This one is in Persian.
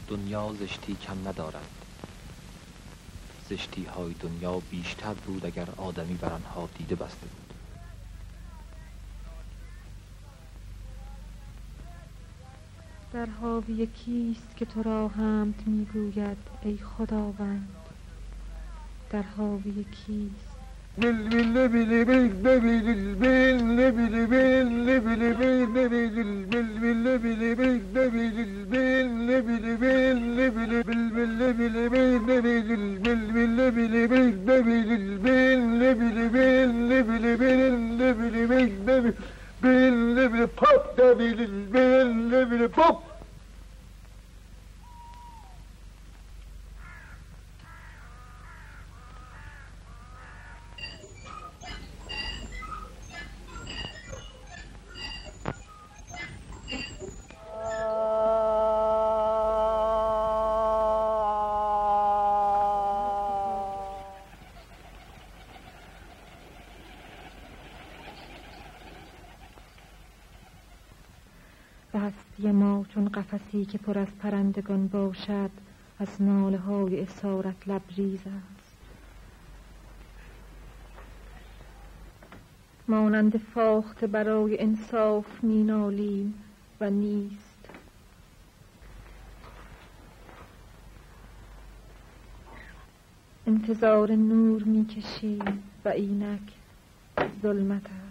دنیا زشتی کم ندارد. زشتی های دنیا بیشتر بود اگر آدمی بر آنها دیده بسته بود. در حاوی کیست که تو را حمد میگوید ای خداوند؟ در حاوی کیست؟ هستی ما چون قفسی که پر از پرندگان باشد از ناله های اسارت لبریز است. مانند فاخته برای انصاف می نالیم و نیست. انتظار نور می کشیم و اینک ظلمت است.